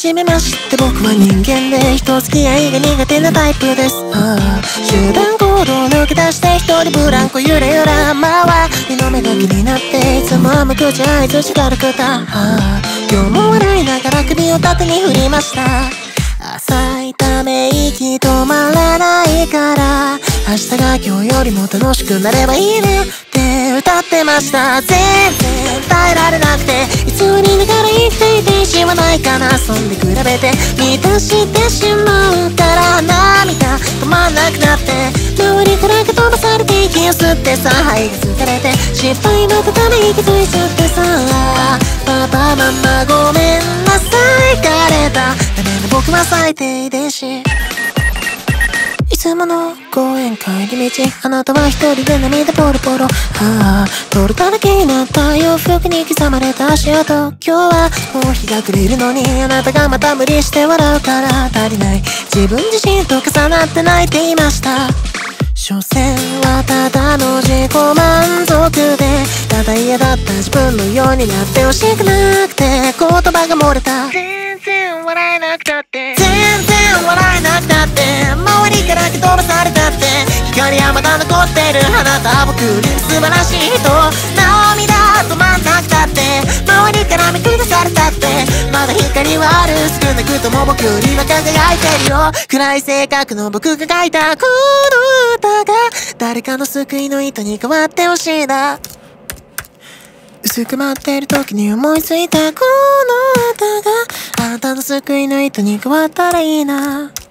じめまして僕は人間で人付き合いが苦手なタイプです。集団行動を抜け出して一人ブランコゆらゆら周りの目が気になっていつも無口相づち軽くだ。今日も笑いながら首を縦に振りました。浅いため息止まらないから明日が今日よりも楽しくなればいいねって歌ってました。全然耐えられなくて偽りながら生きていてしまないかな。そんで比べて満たしてしまうから涙止まんなくなって周りから飛ばされて息を吸ってさ肺が疲れて失敗のため息づいちゃってさパパママごめんなさい枯れたダメな僕は最低でしいつもの公園帰り道あなたは一人で涙ポロポロ泥だらけになった洋服に刻まれた足跡。今日はもう日が暮れるのにあなたがまた無理して笑うから足りない自分自身と重なって泣いていました。所詮はただの自己満足でただ嫌だった自分のようになってほしくなくて言葉が漏れた。全然笑えなくたって全然笑えなくたって周りから蹴飛ばされたって光はまだ残ってるあなたは僕より素晴らしい人涙止まんなくたって周りから見下されたってまだ光はある少なくとも僕よりは輝いてるよ。暗い性格の僕が書いたこの歌が誰かの救いの糸に変わってほしいな。薄く待ってる時に思いついたこの歌があなたの救いの糸に変わったらいいな。